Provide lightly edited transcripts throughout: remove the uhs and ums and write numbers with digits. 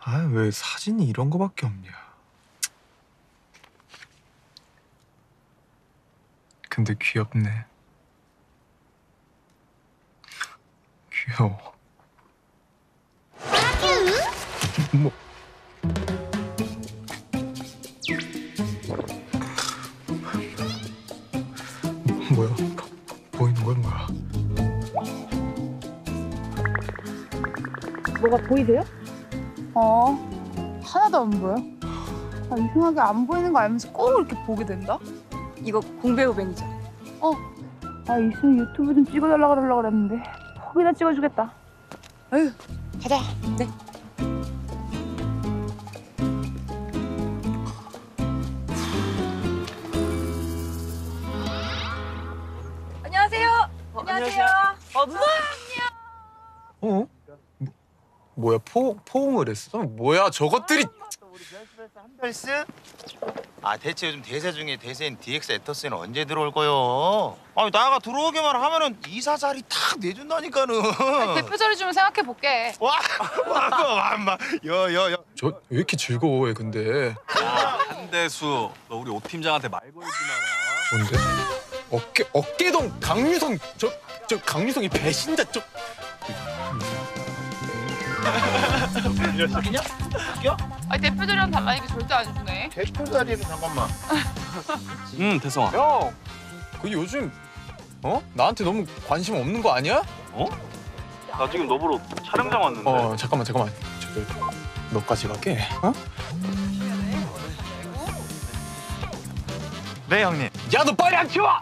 아, 왜 사진이 이런 거밖에 없냐. 근데 귀엽네. 귀여워. 뭐? 뭐야? 보이는 거야 뭐야? 뭐가 보이세요? 하나도 안 보여. 아, 이상하게 안 보이는 거 알면서 꼭 이렇게 보게 된다? 이거 공배우뱅이죠. 아, 있으면 유튜브 좀 찍어달라고 그랬는데 혹이나 찍어주겠다. 에휴, 가자. 네. 안녕하세요. 안녕하세요. 누나. 어? 뭐야 포옹을 했어? 뭐야 저것들이? 한별스? 아 대체 요즘 대세 중에 대세인 DX 에터스는 언제 들어올 거요? 아니 나가 들어오기만 하면은 이사 자리 탁 내준다니까는. 대표 자리 좀 생각해 볼게. 와마 여여여. 저 왜 이렇게 즐거워해 근데? 한대수, 너 우리 오 팀장한테 말 걸지 마라. 뭔데? 어깨동 강유성 저 강유성이 배신자 저. 아니, 대표 자리랑 달라니까 절대 안 주네. 대표 자리는 잠깐만. 태성아. 형, 그 요즘 나한테 너무 관심 없는 거 아니야? 나 지금 너 보러 촬영장 왔는데. 잠깐만. 저기 너까지 갈게. 네 형님. 야, 너 빨리 안 치워!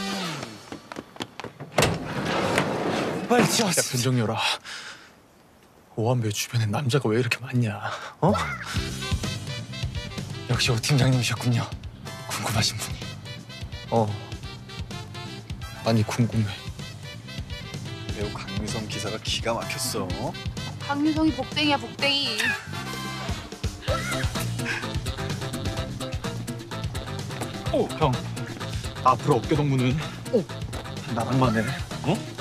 빨리 치워. 야, 변정열아. 오한배 주변에 남자가 왜 이렇게 많냐? 역시 오 팀장님이셨군요. 궁금하신 분이. 아니 궁금해. 배우 강미성 기사가 기가 막혔어. 강유성이 복댕이야, 복댕이. 형. 앞으로 어깨 동무는 나랑만 해.